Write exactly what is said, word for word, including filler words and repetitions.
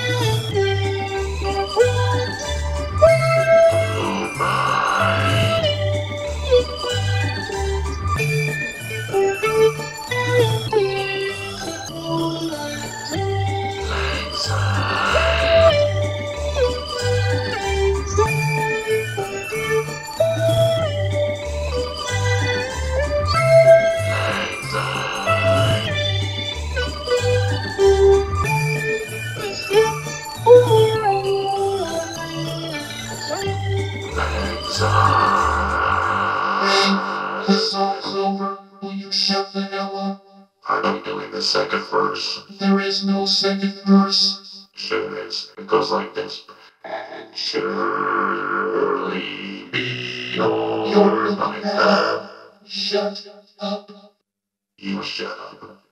The song's over. Will you shut the hell up? I'm doing the second verse. There is no second verse. Sure is. It goes like this. And surely be yours by now. Shut up. You shut up.